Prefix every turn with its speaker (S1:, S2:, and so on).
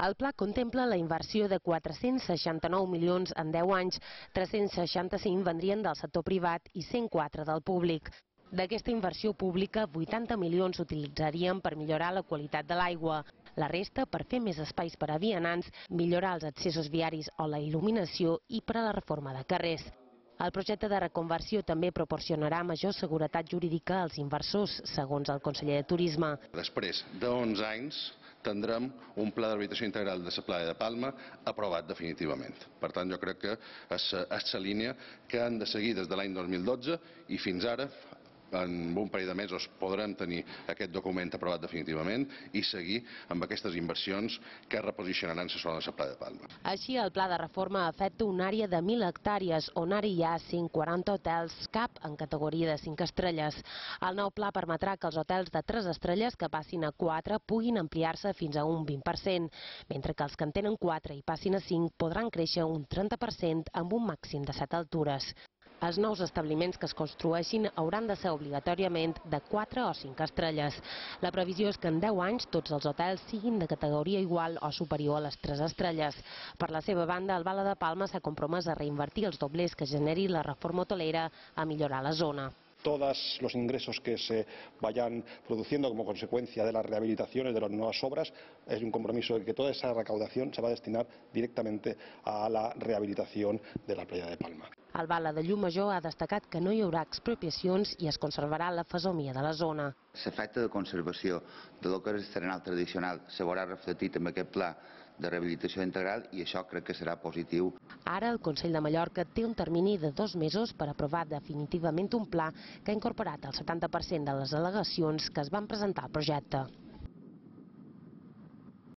S1: El pla contempla la inversió de 469 milions en 10 anys, 365 vendrien del sector privat i 104 del públic. D'aquesta inversió pública, 80 milions s'utilitzarien per millorar la qualitat de l'aigua. La resta per fer més espais per a vianants, millorar els accessos viaris o la il·luminació i per a la reforma de carrers. El projecte de reconversió també proporcionarà major seguretat jurídica als inversors, segons el conseller de Turisme.
S2: Després d'11 anys tindrem un pla de rehabilitació integral de la playa de Palma aprovat definitivament. Per tant, jo crec que és la línia que han de seguir des de l'any 2012 i fins ara, en un parell de mesos, podrem tenir aquest document aprovat definitivament i seguir amb aquestes inversions que reposicionaran la zona de la playa de Palma.
S1: Així, el pla de reforma afecta una àrea de 1.000 hectàrees, on ara hi ha 140 hotels, cap en categoria de 5 estrelles. El nou pla permetrà que els hotels de 3 estrelles que passin a 4 puguin ampliar-se fins a un 20%, mentre que els que en tenen 4 i passin a 5 podran créixer un 30% amb un màxim de 7 altures. Els nous establiments que es construeixin hauran de ser obligatòriament de 4 o 5 estrelles. La previsió és que en 10 anys tots els hotels siguin de categoria igual o superior a les 3 estrelles. Per la seva banda, el Bala de Palma s'ha compromès a reinvertir els doblers que generi la reforma hotelera a millorar la zona.
S3: Todos los ingresos que se vayan produciendo como consecuencia de las rehabilitaciones, de las nuevas obras, es un compromiso de que toda esa recaudación se va a destinar directamente a la rehabilitación de la playa de Palma.
S1: El Bala de Llucmajor ha destacat que no hi haurà expropiacions i es conservarà la fesomia de la zona.
S4: L'efecte de conservació de lo que és el terrenal tradicional se veurà reflectit en aquest pla de rehabilitació integral i això crec que serà positiu.
S1: Ara el Consell de Mallorca té un termini de 2 mesos per aprovar definitivament un pla que ha incorporat el 70% de les al·legacions que es van presentar al projecte.